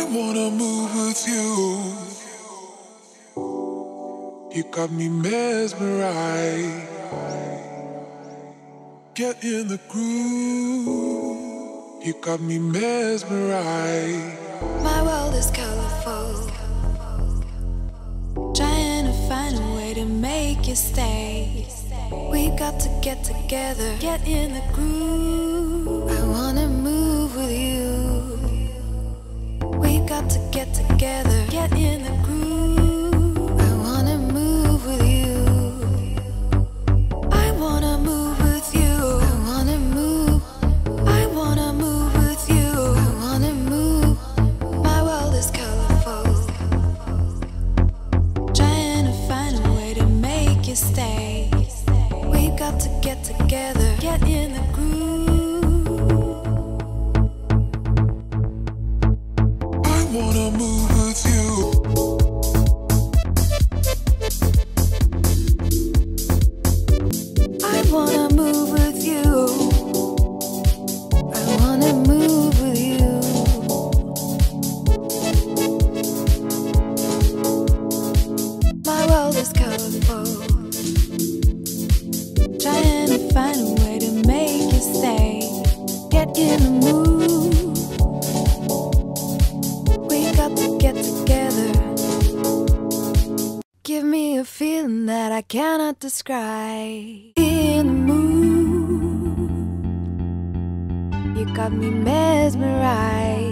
wanna move with you. You got me mesmerized. Get in the groove. You got me mesmerized. My world is colorful, trying to find a way to make you stay. We got to get together, get in the groove. I wanna move with you. We got to get together, get in the groove. I wanna move with you. I wanna move with you. I wanna move. I wanna move with you. I wanna move. My world is colorful, trying to find a way to make you stay. We got to get together, get in the groove. I wanna move with you. I wanna move with you. I wanna move with you. My world is colorful, trying to find a way to make you stay. Get in the mood. We got to get together. Give me a feeling that I cannot describe. In the mood, you got me mesmerized.